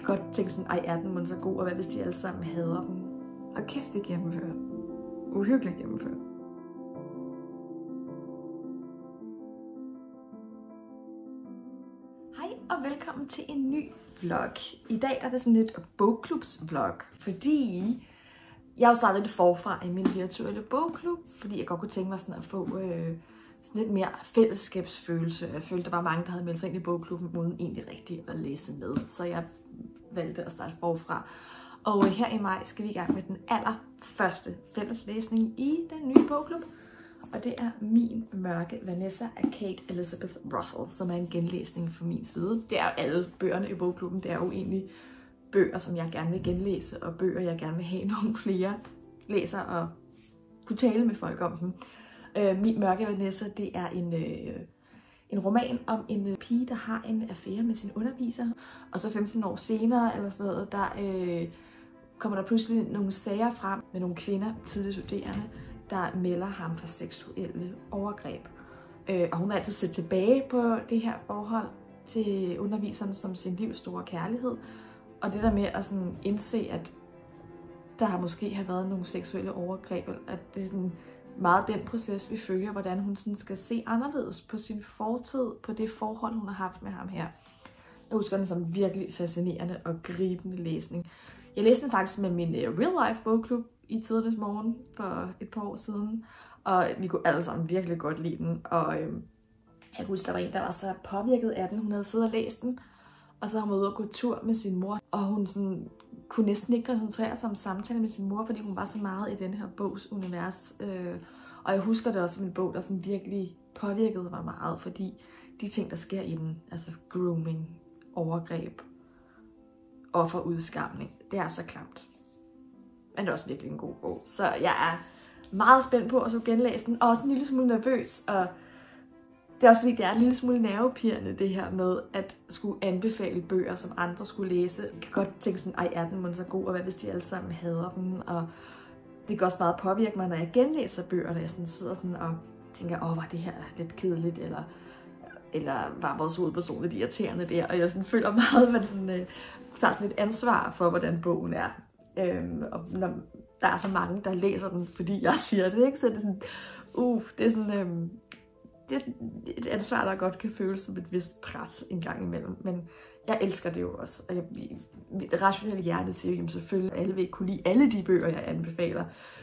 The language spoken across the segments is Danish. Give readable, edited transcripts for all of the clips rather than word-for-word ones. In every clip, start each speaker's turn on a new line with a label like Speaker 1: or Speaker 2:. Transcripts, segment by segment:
Speaker 1: godt tænke sådan, ej, er den mon så god, og hvad hvis de alle sammen hader den? Og kæft, det gennemført. Uhyggeligt gennemført. Hej og velkommen til en ny vlog. I dag er det sådan lidt bogklubsvlog, fordi jeg har jo startet lidt forfra i min virtuelle bogklub, fordi jeg godt kunne tænke mig sådan at få sådan lidt mere fællesskabsfølelse. Jeg følte, der var mange, der havde meldt sig ind i bogklubben, uden egentlig rigtig at læse med. Så jeg valgte at starte forfra. Og her i maj skal vi i gang med den allerførste fælleslæsning i den nye bogklub. Og det er Min Mørke Vanessa af Kate Elizabeth Russell, som er en genlæsning fra min side. Det er jo alle bøgerne i bogklubben. Det er jo egentlig bøger, som jeg gerne vil genlæse, og bøger, jeg gerne vil have nogle flere læser og kunne tale med folk om dem. Min Mørke Vanessa, det er en roman om en pige, der har en affære med sin underviser. Og så 15 år senere, eller sådan noget, der kommer der pludselig nogle sager frem med nogle kvinder, tidligere studerende, der melder ham for seksuelle overgreb. Og hun har altid set tilbage på det her forhold til underviseren som sin livs store kærlighed. Og det der med at sådan indse, at der har måske har været nogle seksuelle overgreb, at det er sådan meget den proces, vi følger, hvordan hun sådan skal se anderledes på sin fortid, på det forhold, hun har haft med ham her. Jeg husker den som virkelig fascinerende og gribende læsning. Jeg læste den faktisk med min real life bogklub i tidernes morgen for et par år siden, og vi kunne alle sammen virkelig godt lide den. Og jeg husker, der var en, der var så påvirket af den. Hun havde siddet og læst den, og så har hun været ude og gå tur med sin mor, og hun sådan kunne næsten ikke koncentrere sig om samtale med sin mor, fordi hun var så meget i den her bogs univers. Og jeg husker det også som en bog, der sådan virkelig påvirkede mig meget, fordi de ting, der sker i den, altså grooming, overgreb, offerudskamning, det er så klamt. Men det er også virkelig en god bog. Så jeg er meget spændt på at så genlæse den, og også en lille smule nervøs. Og det er også fordi, det er en lille smule nervepirrende, det her med at skulle anbefale bøger, som andre skulle læse. Jeg kan godt tænke sådan, ej, er den mon så god, og hvad hvis de alle sammen hader dem? Og det kan også meget påvirke mig, når jeg genlæser bøger, når jeg sådan sidder sådan og tænker, var det her lidt kedeligt, eller var vores hovedperson lidt irriterende der? Og jeg sådan føler meget, at man sådan, tager sådan et ansvar for, hvordan bogen er. Og når der er så mange, der læser den, fordi jeg siger det, ikke? Så det er sådan, det er sådan, det er et ansvar, der godt kan føles som et vist pres en gang imellem. Men jeg elsker det jo også. Og mit rationelle hjerte siger jo selvfølgelig, at alle vil ikke kunne lide alle de bøger, jeg anbefaler.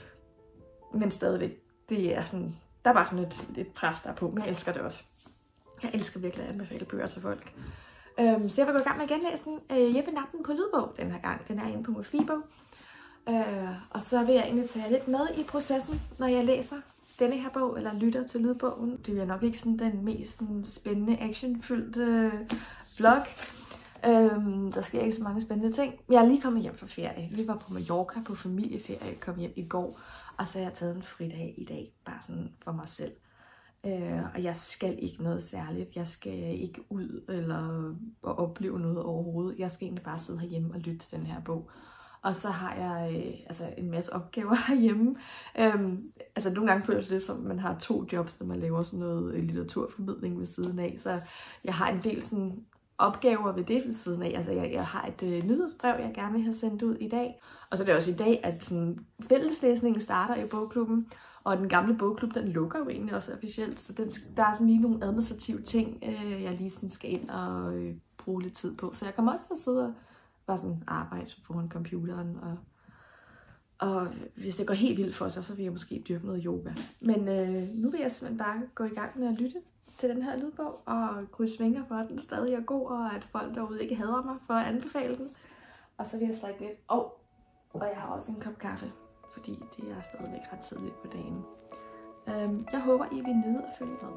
Speaker 1: Men stadigvæk, det er sådan, der er bare sådan et pres der på, men jeg elsker det også. Jeg elsker virkelig at anbefale bøger til folk. Så jeg vil gå i gang med at genlæse den. Jeg vil nappe den på lydbog den her gang. Den er inde på Mofibo. Og så vil jeg egentlig tage lidt med i processen, når jeg læser denne her bog, eller lytter til lydbogen. Det er nok ikke sådan den mest spændende, actionfyldte vlog. Der sker ikke så mange spændende ting. Jeg er lige kommet hjem fra ferie. Vi var på Mallorca på familieferie. Jeg kom hjem i går, og så har jeg taget en fridag i dag, bare sådan for mig selv. Og jeg skal ikke noget særligt. Jeg skal ikke ud eller opleve noget overhovedet. Jeg skal egentlig bare sidde herhjemme og lytte til den her bog. Og så har jeg en masse opgaver herhjemme. Nogle gange føler jeg det som, man har 2 jobs, når man laver sådan noget litteraturformidling ved siden af. Så jeg har en del sådan opgaver ved det ved siden af. Altså jeg har et nyhedsbrev, jeg gerne vil have sendt ud i dag. Og så er det også i dag, at sådan, fælleslæsningen starter i bogklubben. Og den gamle bogklub, den lukker jo egentlig også officielt. Så der er sådan lige nogle administrative ting, jeg lige sådan skal ind og bruge lidt tid på. Så jeg kommer også til at sidde og bare sådan arbejde foran computeren. Og hvis det går helt vildt for sig, så vil jeg måske dyrke noget yoga. Men nu vil jeg simpelthen bare gå i gang med at lytte til den her lydbog, og krydse fingre for, at den stadig er god, og at folk derude ikke hader mig for at anbefale den. Og så vil jeg strikke lidt. Og jeg har også en kop kaffe, fordi det er stadigvæk ret tidligt på dagen. Jeg håber, I vil nyde at følge med.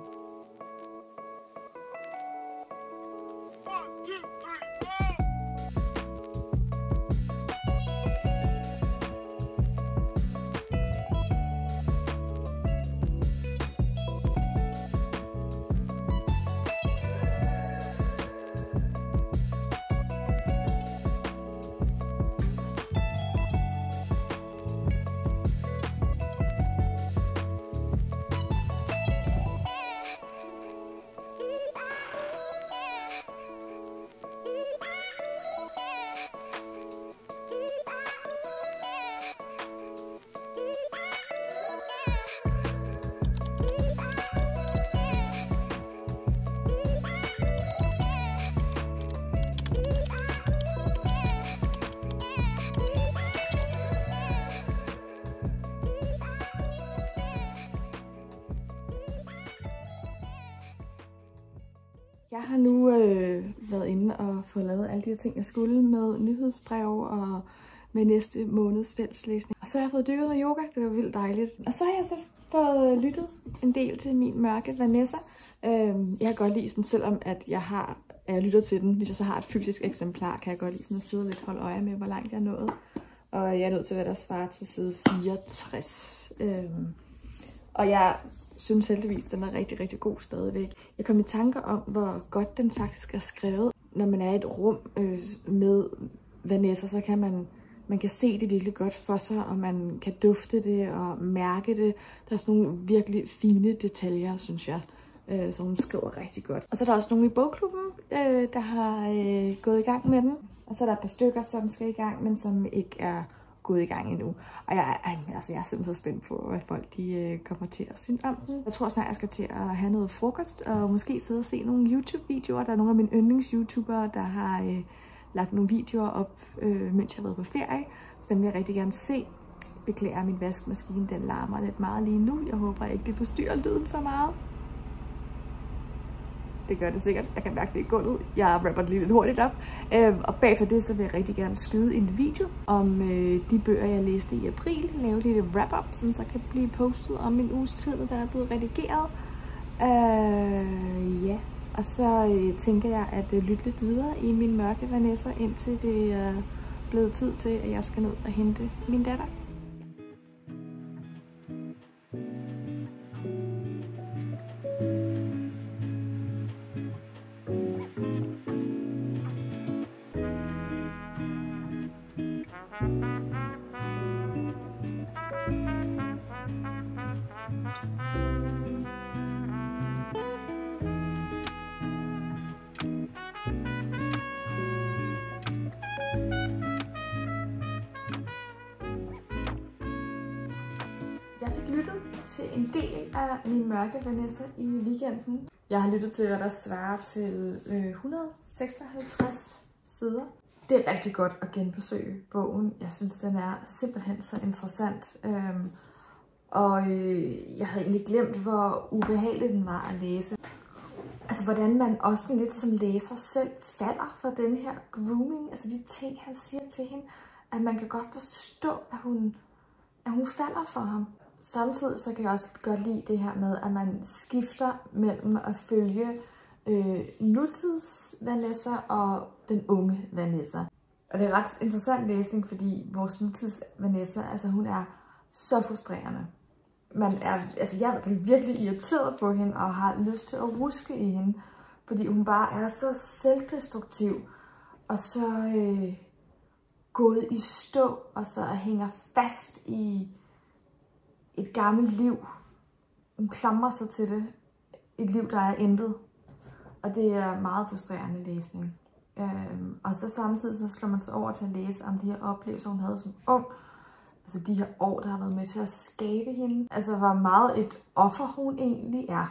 Speaker 1: Jeg har nu været inde og fået lavet alle de her ting, jeg skulle med nyhedsbrev og med næste måneds fælleslæsning. Og så har jeg fået dykket med yoga, det var vildt dejligt. Og så har jeg så fået lyttet en del til min mørke Vanessa. Jeg kan godt lide sådan, selvom at jeg lytter til den, hvis jeg så har et fysisk eksemplar, kan jeg godt lide sådan at sidde og lidt holde øje med, hvor langt jeg er nået. Og jeg er nødt til, hvad der svarer til side 64. Og jeg synes heldigvis, den er rigtig, rigtig god stadigvæk. Jeg kom i tanker om, hvor godt den faktisk er skrevet. Når man er i et rum med Vanessa, så kan man kan se det virkelig godt for sig, og man kan dufte det og mærke det. Der er sådan nogle virkelig fine detaljer, synes jeg, som hun skriver rigtig godt. Og så er der også nogle i bogklubben, der har gået i gang med den. Og så er der et par stykker, som skal i gang, men som ikke er gået i gang endnu. Og jeg er simpelthen så spændt på, hvad folk de kommer til at synes om den. Jeg tror snart, jeg skal til at have noget frokost, og måske sidde og se nogle YouTube-videoer. Der er nogle af mine yndlings-YouTubere, der har lagt nogle videoer op, mens jeg har været på ferie. Så dem vil jeg rigtig gerne se. Beklager, min vaskemaskine, den larmer lidt meget lige nu. Jeg håber ikke, det forstyrrer lyden for meget. Det gør det sikkert. Jeg kan mærke det i gulvet. Jeg rapper det lige lidt hurtigt op. Og bagfor det, så vil jeg rigtig gerne skyde en video om de bøger, jeg læste i april. Lave lidt wrap-up, som så kan blive postet om en uges tid, der er blevet redigeret. Ja. Og så tænker jeg at lytte lidt videre i min mørke Vanessa, indtil det er blevet tid til, at jeg skal ned og hente min datter. Jeg fik lyttet til en del af min mørke Vanessa i weekenden. Jeg har lyttet til, hvad der svarer til 156 sider. Det er rigtig godt at genbesøge bogen. Jeg synes, den er simpelthen så interessant. Jeg havde egentlig glemt, hvor ubehagelig den var at læse. Altså, hvordan man også lidt som læser selv falder for den her grooming. Altså, de ting, han siger til hende, at man kan godt forstå, at hun falder for ham. Samtidig så kan jeg også godt lide det her med, at man skifter mellem at følge nutids Vanessa og den unge Vanessa. Og det er ret interessant læsning, fordi vores nutids Vanessa, altså hun er så frustrerende. Jeg er i hvert fald virkelig irriteret på hende og har lyst til at ruske i hende, fordi hun bare er så selvdestruktiv og så gået i stå og så hænger fast i et gammelt liv. Hun klamrer sig til det. Et liv, der er intet. Og det er meget frustrerende læsning. Og så samtidig så slår man sig over til at læse om de her oplevelser, hun havde som ung. Altså de her år, der har været med til at skabe hende. Altså hvor meget et offer hun egentlig er.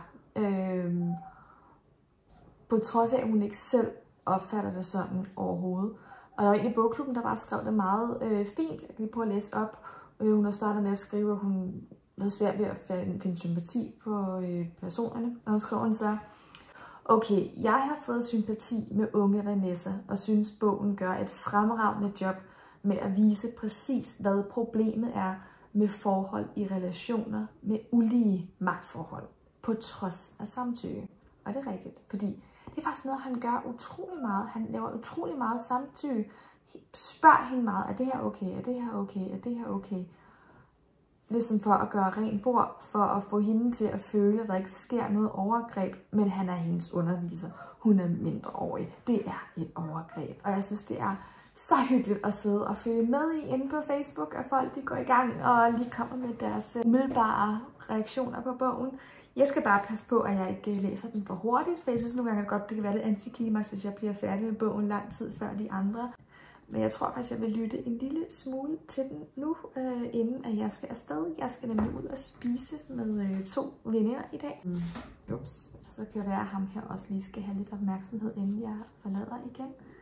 Speaker 1: På trods af, at hun ikke selv opfatter det sådan overhovedet. Og der var en i bogklubben, der bare skrev det meget fint. Jeg kan lige prøve at læse op. Hun har startet med at skrive, at hun havde svært ved at finde sympati på personerne. Og hun skrev så: Okay, jeg har fået sympati med unge Vanessa, og synes bogen gør et fremragende job med at vise præcis, hvad problemet er med forhold i relationer med ulige magtforhold, på trods af samtykke. Og det er rigtigt, fordi det er faktisk noget, han gør utrolig meget. Han laver utrolig meget samtykke. Spørg hende meget, er det her okay, er det her okay, er det her okay? Ligesom for at gøre rent bord, for at få hende til at føle, at der ikke sker noget overgreb, men han er hendes underviser. Hun er mindreårig. Det er et overgreb. Og jeg synes, det er så hyggeligt at sidde og følge med i inde på Facebook, at folk de går i gang og lige kommer med deres umiddelbare reaktioner på bogen. Jeg skal bare passe på, at jeg ikke læser den for hurtigt, for jeg synes nogle gange godt, det kan være lidt antiklimaks, hvis jeg bliver færdig med bogen lang tid før de andre. Men jeg tror faktisk, jeg vil lytte en lille smule til den nu, inden at jeg skal afsted. Jeg skal nemlig ud og spise med 2 veninder i dag. Ups. Så kan det være, at ham her også lige skal have lidt opmærksomhed, inden jeg forlader igen.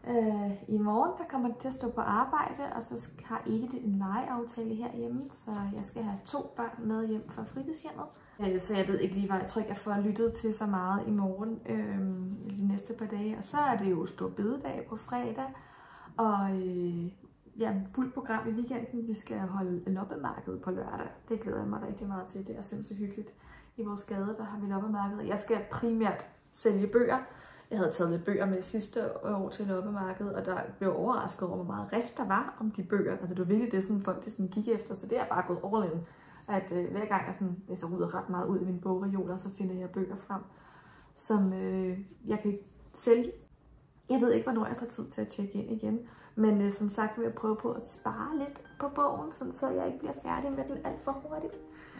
Speaker 1: I morgen der kommer det til at stå på arbejde, og så har Edith en legeaftale herhjemme, så jeg skal have 2 børn med hjem fra fritidshjemmet. Så jeg ved ikke lige, hvad jeg tror ikke, jeg får lyttet til så meget i morgen de næste par dage. Og så er det jo stor bededag på fredag, og fuldt program i weekenden. Vi skal holde loppemarked på lørdag. Det glæder jeg mig rigtig meget til. Det er simpelthen så hyggeligt. I vores gade, der har vi loppemarked. Jeg skal primært sælge bøger. Jeg havde taget lidt bøger med sidste år til loppemarkedet, og der blev overrasket over, hvor meget rift der var om de bøger. Altså det var virkelig det, sådan, folk sådan gik efter, så det er bare gået all in. At hver gang jeg så rydder ret meget ud i mine bogreoler, så finder jeg bøger frem, som jeg kan sælge. Jeg ved ikke, hvornår jeg får tid til at tjekke ind igen, men som sagt vil jeg prøve på at spare lidt på bogen, sådan, så jeg ikke bliver færdig med den alt for hurtigt.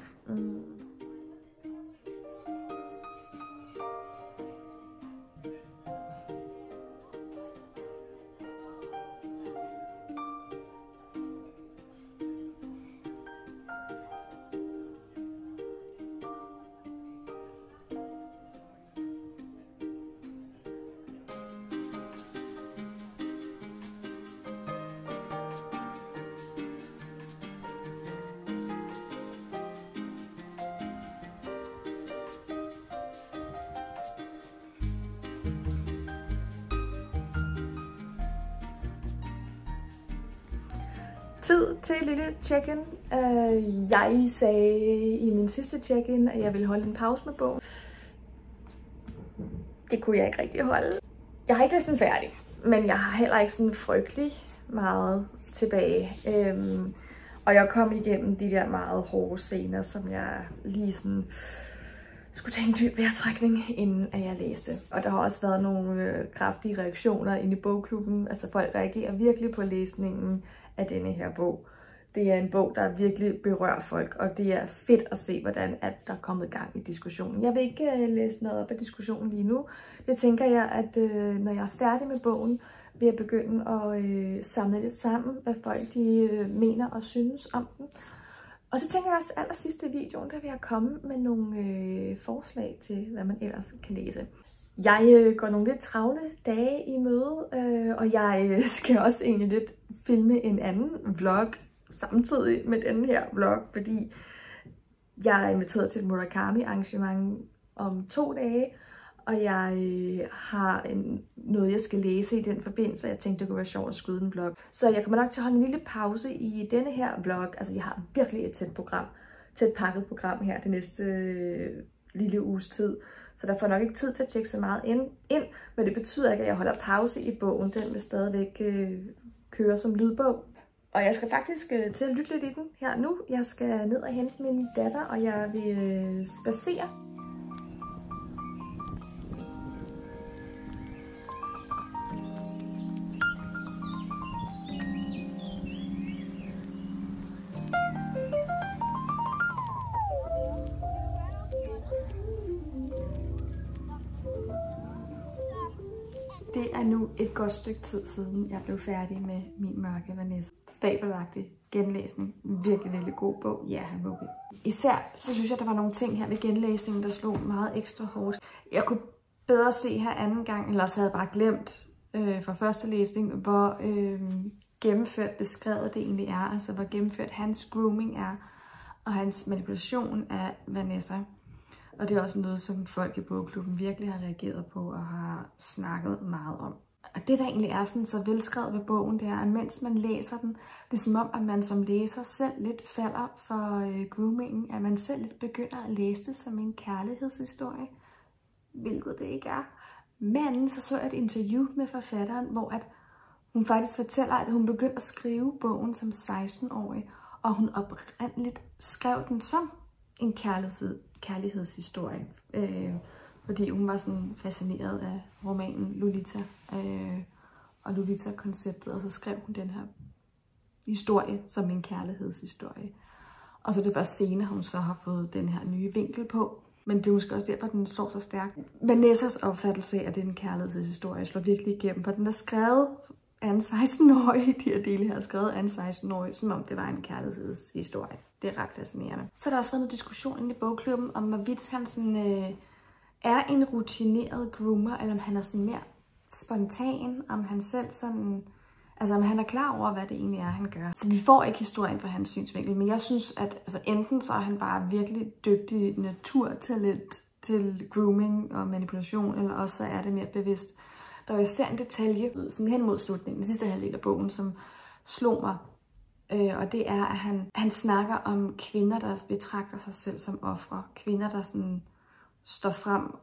Speaker 1: Tid til et lille check-in. Jeg sagde i min sidste check-in, at jeg ville holde en pause med bogen. Det kunne jeg ikke rigtig holde. Jeg har ikke læst den færdig, men jeg har heller ikke sådan frygtelig meget tilbage. Og jeg kom igennem de der meget hårde scener, som jeg lige sådan skulle tage en dyb vejrtrækning, inden at jeg læste. Og der har også været nogle kraftige reaktioner inde i bogklubben. Altså folk reagerer virkelig på læsningen af denne her bog. Det er en bog, der virkelig berører folk, og det er fedt at se, hvordan at der er kommet gang i diskussionen. Jeg vil ikke læse noget op af diskussionen lige nu. Det tænker jeg, at når jeg er færdig med bogen, vil jeg begynde at samle lidt sammen, hvad folk de mener og synes om den. Og så tænker jeg også allersidst i videoen, der vil jeg komme med nogle forslag til, hvad man ellers kan læse. Jeg går nogle lidt travle dage i møde, og jeg skal også egentlig lidt filme en anden vlog samtidig med den her vlog, fordi jeg er inviteret til et Murakami arrangement om 2 dage, og jeg har noget, jeg skal læse i den forbindelse, jeg tænkte, det kunne være sjovt at skyde en vlog. Så jeg kommer nok til at holde en lille pause i denne her vlog. Altså jeg har virkelig et tæt pakket program her det næste lille uges tid. Så der får nok ikke tid til at tjekke så meget ind, men det betyder ikke, at jeg holder pause i bogen. Den vil stadigvæk køre som lydbog. Og jeg skal faktisk til at lytte lidt i den her nu. Jeg skal ned og hente min datter, og jeg vil spacere. Det er nu et godt stykke tid siden, jeg blev færdig med Min mørke Vanessa. Fabelagtig genlæsning. Virkelig, virkelig god bog. Ja, han var okay. Især så synes jeg, der var nogle ting her ved genlæsningen, der slog meget ekstra hårdt. Jeg kunne bedre se her anden gang, eller så havde jeg bare glemt fra første læsning, hvor gennemført beskrevet det egentlig er. Altså hvor gennemført hans grooming er, og hans manipulation af Vanessa. Og det er også noget, som folk i bogklubben virkelig har reageret på og har snakket meget om. Og det, der egentlig er sådan så velskrevet ved bogen, det er, at mens man læser den, det er som om, at man som læser selv lidt falder for groomingen, at man selv lidt begynder at læse det som en kærlighedshistorie, hvilket det ikke er. Men så jeg et interview med forfatteren, hvor at hun faktisk fortæller, at hun begyndte at skrive bogen som 16-årig, og hun oprindeligt skrev den som en kærlighedshistorie, fordi hun var sådan fascineret af romanen Lolita og Lolita-konceptet, og så skrev hun den her historie som en kærlighedshistorie. Og så det først senere, hun så har fået den her nye vinkel på, men det er måske også derfor, den står så stærkt. Vanessas opfattelse af den kærlighedshistorie slår virkelig igennem, for den er skrevet af en 16-årig, de her dele her er skrevet af en 16-årig, som om det var en kærlighedshistorie. Det er ret fascinerende. Så er der også været noget diskussion i bogklubben om, hvorvidt han sådan, er en rutineret groomer, eller om han er sådan mere spontan, om han selv sådan, altså om han er klar over, hvad det egentlig er, han gør. Så vi får ikke historien fra hans synsvinkel, men jeg synes, at altså, enten så er han bare virkelig dygtig naturtalent til grooming og manipulation, eller også så er det mere bevidst. Der er jo især en detalje, sådan hen mod slutningen, den sidste halvdel af bogen, som slog mig. Og det er, at han snakker om kvinder, der betragter sig selv som ofre. Kvinder, der sådan står frem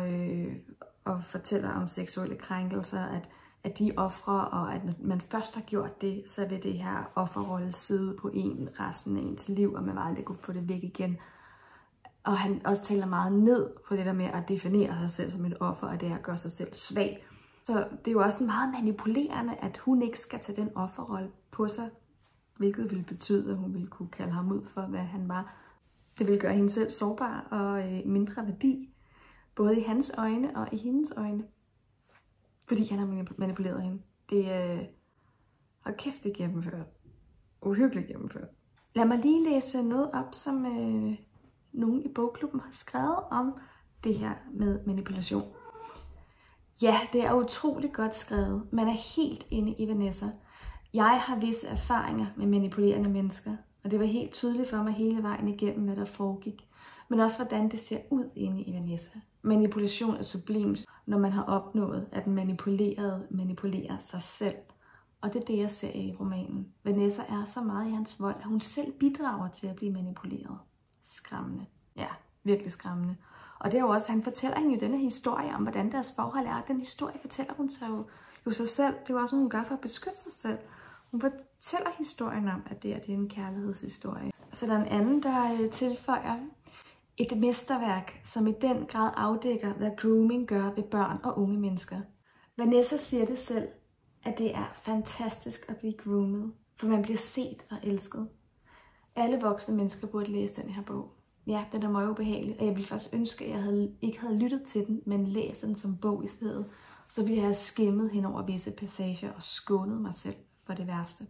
Speaker 1: og fortæller om seksuelle krænkelser, at de er ofre, og at når man først har gjort det, så vil det her offerrolle sidde på en resten af ens liv, og man vil aldrig kunne få det væk igen. Og han også taler meget ned på det der med at definere sig selv som et offer, og det er at gøre sig selv svag. Så det er jo også meget manipulerende, at hun ikke skal tage den offerrolle på sig, hvilket ville betyde, at hun ville kunne kalde ham ud for, hvad han var. Det ville gøre hende selv sårbar og mindre værdi, både i hans øjne og i hendes øjne. Fordi han har manipuleret hende. Det hold kæft, det er gennemført. Uhyggeligt gennemført. Lad mig lige læse noget op, som nogen i bogklubben har skrevet om det her med manipulation. Ja, det er utroligt godt skrevet. Man er helt inde i Vanessa. Jeg har visse erfaringer med manipulerende mennesker, og det var helt tydeligt for mig hele vejen igennem, hvad der foregik. Men også, hvordan det ser ud inde i Vanessa. Manipulation er sublimt, når man har opnået, at den manipulerede manipulerer sig selv. Og det er det, jeg ser i romanen. Vanessa er så meget i hans vold, at hun selv bidrager til at blive manipuleret. Skræmmende. Ja, virkelig skræmmende. Og det er jo også, han fortæller hende jo denne historie om, hvordan deres forhold er. Den historie fortæller hun sig jo sig selv. Det er jo også noget, hun gør for at beskytte sig selv. Hun fortæller historien om, at det er en kærlighedshistorie. Så der er en anden, der tilføjer et mesterværk, som i den grad afdækker, hvad grooming gør ved børn og unge mennesker. Vanessa siger det selv, at det er fantastisk at blive groomet, for man bliver set og elsket. Alle voksne mennesker burde læse den her bog. Ja, den er meget ubehagelig, og jeg ville faktisk ønske, at jeg ikke havde lyttet til den, men læst den som bog i stedet. Så ville jeg have skimmet hen over visse passager og skånet mig selv for det værste.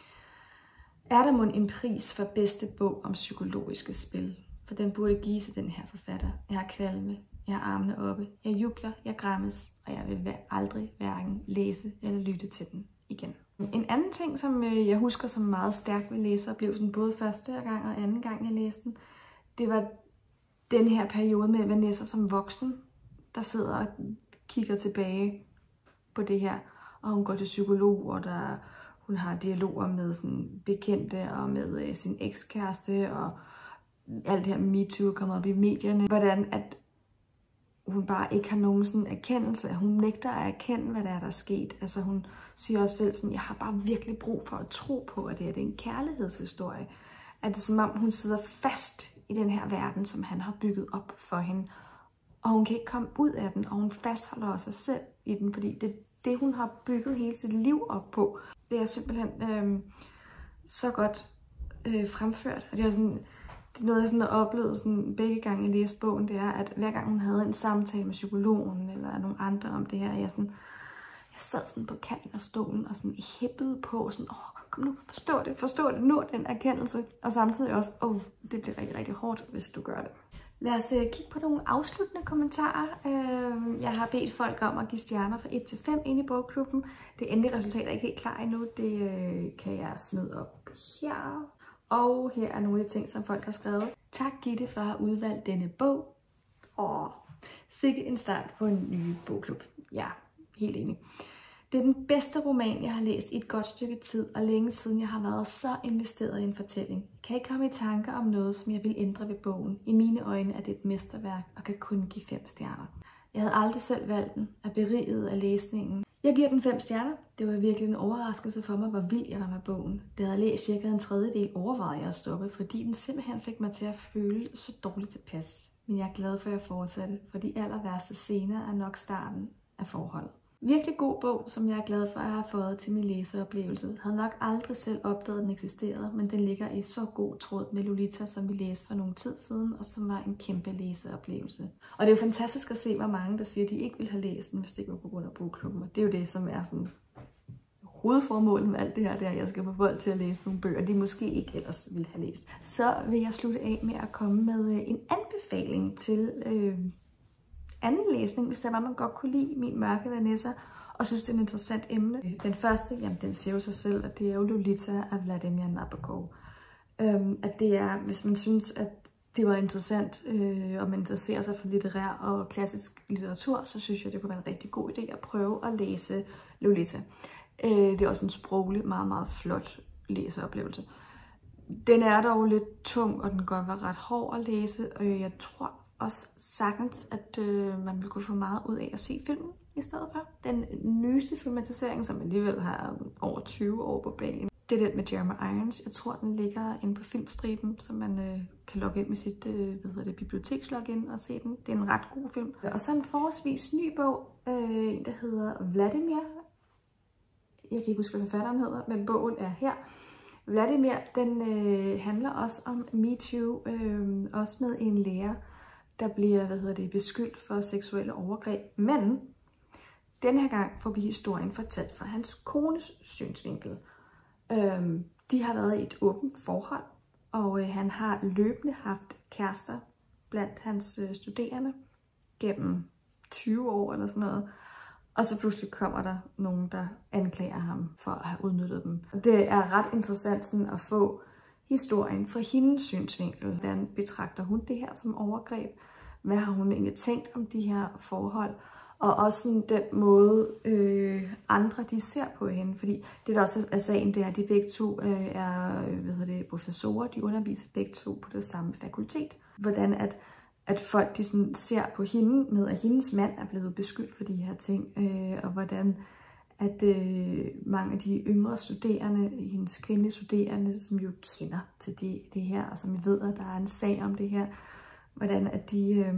Speaker 1: Er der mon en pris for bedste bog om psykologiske spil? For den burde give til den her forfatter. Jeg har kvalme, jeg har armene oppe, jeg jubler, jeg græmmes, og jeg vil aldrig hverken læse eller lytte til den igen. En anden ting, som jeg husker som meget stærk ved læseoplevelsen, både første gang og anden gang jeg læste den, det var den her periode med Vanessa som voksen, der sidder og kigger tilbage på det her, og hun går til psykolog, og hun har dialoger med sådan bekendte og med sin ekskæreste, og alt det her MeToo kommer op i medierne. Hvordan at hun bare ikke har nogen sådan erkendelse, at hun nægter at erkende, hvad der er sket. Altså hun siger også selv sådan, jeg har bare virkelig brug for at tro på, at det er en kærlighedshistorie. At det er som om, hun sidder fast i den her verden, som han har bygget op for hende. Og hun kan ikke komme ud af den, og hun fastholder sig selv i den, fordi det hun har bygget hele sit liv op på, det er simpelthen så godt fremført. Og det er sådan, det er noget, jeg sådan har oplevet sådan, begge gange jeg læste bogen, det er, at hver gang hun havde en samtale med psykologen eller nogle andre om det her, jeg sad sådan på kanten af stolen og sådan hippede på, sådan, kom nu, forstå det, nå den erkendelse. Og samtidig også, det bliver rigtig, rigtig hårdt, hvis du gør det. Lad os kigge på nogle afsluttende kommentarer. Jeg har bedt folk om at give stjerner fra 1 til 5 inde i bogklubben. Det endelige resultat er ikke helt klar endnu. Det kan jeg smide op her. Og her er nogle af de ting, som folk har skrevet. Tak Gitte for at have udvalgt denne bog. Sikke en start på en ny bogklub. Ja, helt enig. Det er den bedste roman, jeg har læst i et godt stykke tid, og længe siden jeg har været så investeret i en fortælling. Kan I komme i tanker om noget, som jeg vil ændre ved bogen? I mine øjne er det et mesterværk, og kan kun give 5 stjerner. Jeg havde aldrig selv valgt den, er beriget af læsningen. Jeg giver den 5 stjerner. Det var virkelig en overraskelse for mig, hvor vild jeg var med bogen. Da jeg havde læst cirka en tredjedel, overvejede jeg at stoppe, fordi den simpelthen fik mig til at føle så dårligt tilpas. Men jeg er glad for, at jeg fortsatte, for de aller værste scener er nok starten af forholdet. Virkelig god bog, som jeg er glad for at have fået til min læseoplevelse. Havde nok aldrig selv opdaget, at den eksisterede, men den ligger i så god tråd med Lolita, som vi læste for nogle tid siden, og som var en kæmpe læseoplevelse. Og det er jo fantastisk at se, hvor mange der siger, at de ikke ville have læst den, hvis det ikke var på grund af bogklubben. Og det er jo det, som er sådan hovedformålet med alt det her, det er, at jeg skal få folk til at læse nogle bøger, de måske ikke ellers ville have læst. Så vil jeg slutte af med at komme med en anbefaling til anden læsning, hvis det var, man godt kunne lide Min mørke Vanessa, og synes, det er et interessant emne. Den første, jamen den siger jo sig selv, at det er jo Lolita af Vladimir Nabokov. At det er, hvis man synes, at det var interessant, og man interesserer sig for litterær og klassisk litteratur, så synes jeg, det kunne være en rigtig god idé at prøve at læse Lolita. Det er også en sproglig, meget, meget flot læseoplevelse. Den er dog lidt tung, og den kan godt være ret hård at læse, og jeg tror også sagtens, at man vil kunne få meget ud af at se filmen i stedet for. Den nyeste filmatisering, som alligevel har over 20 år på banen, det er den med Jeremy Irons. Jeg tror, den ligger inde på Filmstriben, så man kan logge ind med sit bibliotekslogin og se den. Det er en ret god film. Og så en forholdsvis ny bog, der hedder Vladimir. Jeg kan ikke huske, hvad forfatteren hedder, men bogen er her. Vladimir, den handler også om MeToo, også med en lærer, der bliver beskyldt for seksuelle overgreb. Men den her gang får vi historien fortalt fra hans kones synsvinkel. De har været i et åbent forhold, og han har løbende haft kærester blandt hans studerende gennem 20 år eller sådan noget. Og så pludselig kommer der nogen, der anklager ham for at have udnyttet dem. Det er ret interessant sådan at få historien fra hendes synsvinkel. Hvordan betragter hun det her som overgreb? Hvad har hun egentlig tænkt om de her forhold? Og også sådan den måde, andre de ser på hende. Fordi det der også er sagen, det er, at de begge to er professorer. De underviser begge to på det samme fakultet. Hvordan at folk de sådan ser på hende med, at hendes mand er blevet beskyldt for de her ting. Og hvordan at mange af de yngre studerende, hendes kvindelige studerende, som jo kender til det her, og som ved, at der er en sag om det her, hvordan at de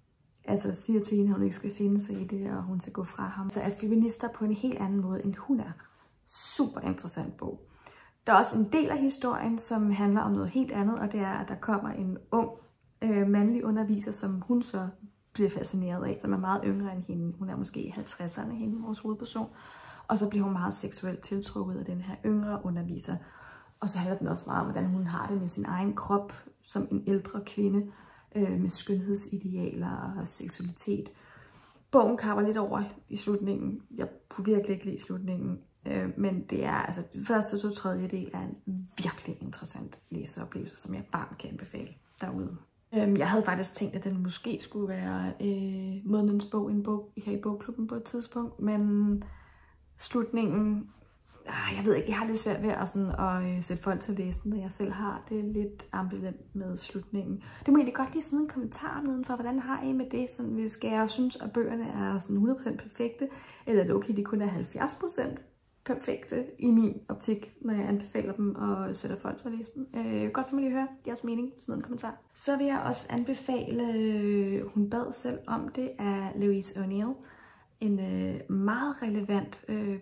Speaker 1: siger til hende, at hun ikke skal finde sig i det, og hun skal gå fra ham. Så er feminister på en helt anden måde, end hun er. Super interessant bog. Der er også en del af historien, som handler om noget helt andet, og det er, at der kommer en ung mandlig underviser, som hun så bliver fascineret af, som er meget yngre end hende. Hun er måske i 50'erne, hende, vores hovedperson. Og så bliver hun meget seksuelt tiltrukket af den her yngre underviser. Og så handler den også meget om, hvordan hun har det med sin egen krop, som en ældre kvinde, med skønhedsidealer og seksualitet. Bogen kapper lidt over i slutningen. Jeg kunne virkelig ikke lide slutningen. Men det er, altså, den første 2/3 er en virkelig interessant læseoplevelse, som jeg varmt kan anbefale derude. Jeg havde faktisk tænkt, at den måske skulle være månedens bog, en bog her i bogklubben på et tidspunkt, men slutningen, jeg ved ikke, jeg har lidt svært ved at sætte folk til at læse den, og jeg selv har det lidt ambivalent med slutningen. Det må egentlig godt lige smide en kommentar nedenfor, hvordan har I med det, sådan, hvis jeg synes, at bøgerne er sådan 100% perfekte, eller er det okay, de kun er 70% perfekte i min optik, når jeg anbefaler dem og sætter folk til at læse dem. Godt så må lige høre jeres mening, sådan en kommentar. Så vil jeg også anbefale, hun bad selv om det, af Louise O'Neill. En meget relevant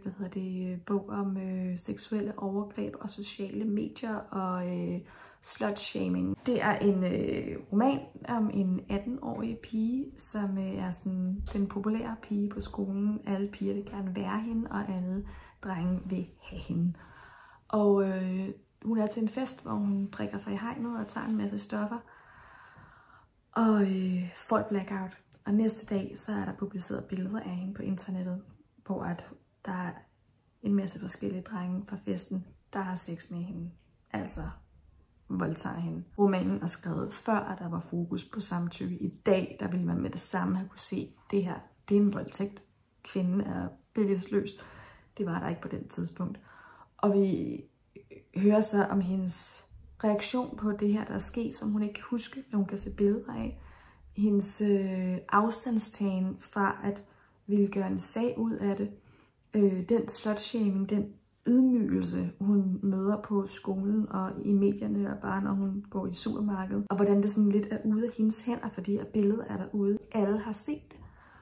Speaker 1: bog om seksuelle overgreb og sociale medier og slut-shaming. Det er en roman om en 18-årig pige, som er sådan den populære pige på skolen. Alle piger vil gerne være hende, og alle drenge vil have hende. Og hun er til en fest, hvor hun drikker sig i hegnet og tager en masse stoffer. Og får et blackout. Og næste dag, så er der publiceret billeder af hende på internettet, hvor at der er en masse forskellige drenge fra festen, der har sex med hende. Altså voldtager hende. Romanen er skrevet før, at der var fokus på samtykke. I dag, der ville man med det samme have kunne se, det her, det er en voldtægt. Kvinden er bevidstløs. Det var der ikke på den tidspunkt. Og vi hører så om hendes reaktion på det her, der er sket, som hun ikke kan huske, når hun kan se billeder af. Hendes afstandstagen fra at ville gøre en sag ud af det. Den slutshaming, den ydmygelse, hun møder på skolen og i medierne, og bare når hun går i supermarkedet. Og hvordan det sådan lidt er ude af hendes hænder, fordi at billedet er derude. Alle har set.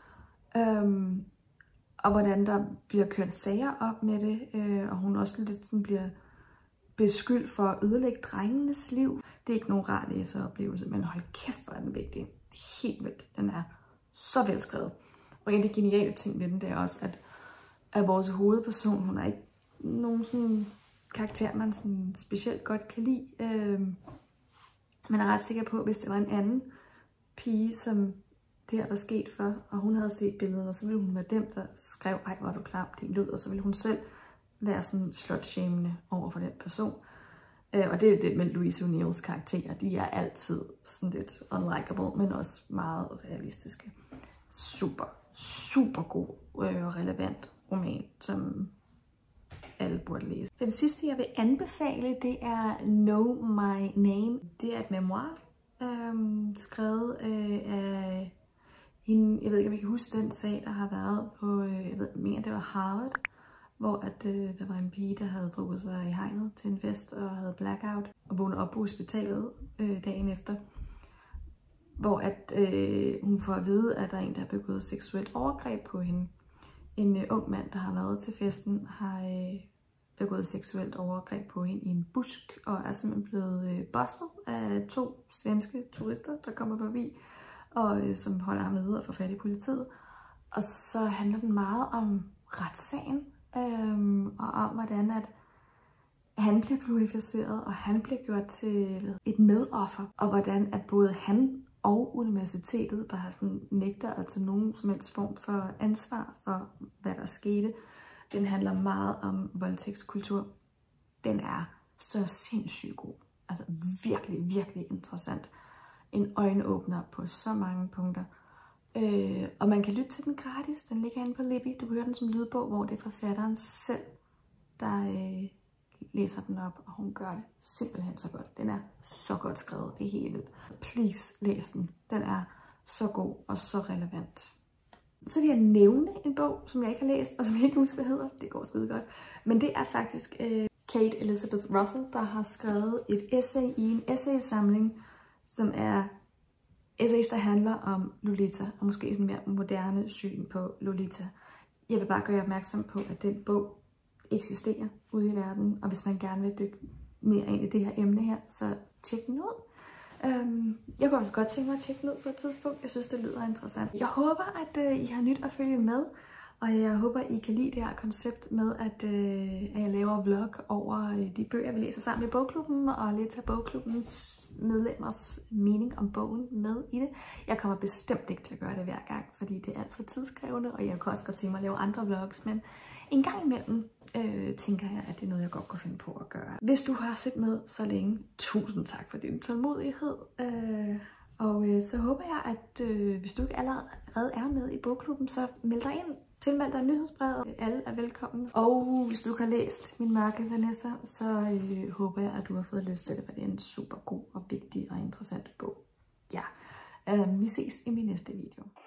Speaker 1: Og hvordan der bliver kørt sager op med det, og hun også lidt sådan bliver beskyldt for at ødelægge drengenes liv. Det er ikke nogen rar læseoplevelse, men hold kæft, hvor er den vigtig. Det er helt vildt. Den er så velskrevet. Og en af de geniale ting ved den, det er også, at vores hovedperson, hun er ikke nogen sådan karakter, man sådan specielt godt kan lide. Man er ret sikker på, at hvis det var en anden pige, som det her var sket for, og hun havde set billederne, og så ville hun være dem, der skrev, ej, hvor er du klam, din lyd, og så ville hun selv være sådan slutshamende over for den person. Og det er det med Louise O'Neills karakterer. De er altid sådan lidt unlikable, men også meget realistiske. Super god og relevant roman, som alle burde læse. Den sidste, jeg vil anbefale, det er Know My Name. Det er et memoir, skrevet af hende. Jeg ved ikke, om I kan huske den sag, der har været på, jeg mener, det var Harvard, hvor der var en pige, der havde drukket sig i hegnet til en fest og havde blackout og vågnede op på hospitalet dagen efter. Hvor hun får at vide, at der er en, der har begået seksuelt overgreb på hende. En ung mand, der har været til festen, har begået seksuelt overgreb på hende i en busk, og er simpelthen blevet bustet af 2 svenske turister, der kommer forbi, og som holder ham nede og får fat i politiet. Og så handler den meget om retssagen, og om hvordan at han bliver glorificeret, og han bliver gjort til et medoffer, og hvordan at både han og universitetet bare sådan nægter at tage nogen som helst form for ansvar for, hvad der skete. Den handler meget om voldtægtskultur. Den er så sindssygt god. Altså virkelig interessant. En øjenåbner på så mange punkter. Og man kan lytte til den gratis. Den ligger inde på Libby. Du kan høre den som lydbog, hvor det er forfatteren selv, der læser den op, og hun gør det simpelthen så godt. Den er så godt skrevet, det er helt vildt. Please, læs den. Den er så god og så relevant. Så vil jeg nævne en bog, som jeg ikke har læst, og som jeg ikke husker, hvad hedder. Det går skide godt. Men det er faktisk Kate Elizabeth Russell, der har skrevet et essay i en essaysamling, som er essays, der handler om Lolita, og måske sådan mere moderne syn på Lolita. Jeg vil bare gøre opmærksom på, at den bog eksisterer ude i verden, og hvis man gerne vil dykke mere ind i det her emne her, så tjek den ud. Jeg kunne godt tænke mig at tjekke den ud på et tidspunkt. Jeg synes, det lyder interessant. Jeg håber, at I har nyt at følge med, og jeg håber, I kan lide det her koncept med, at jeg laver vlog over de bøger, vi læser sammen i bogklubben, og lidt af bogklubbens medlemmers mening om bogen med i det. Jeg kommer bestemt ikke til at gøre det hver gang, fordi det er alt for tidskrævende, og jeg kan også godt tænke mig at lave andre vlogs, men en gang imellem tænker jeg, at det er noget, jeg godt kunne finde på at gøre. Hvis du har set med så længe, tusind tak for din tålmodighed. Og så håber jeg, at hvis du ikke allerede er med i bogklubben, så meld dig ind. Tilmeld dig nyhedsbrevet. Alle er velkommen. Og hvis du ikke har læst Min mørke Vanessa, så håber jeg, at du har fået lyst til det, for det er en super god og vigtig og interessant bog. Ja, vi ses i min næste video.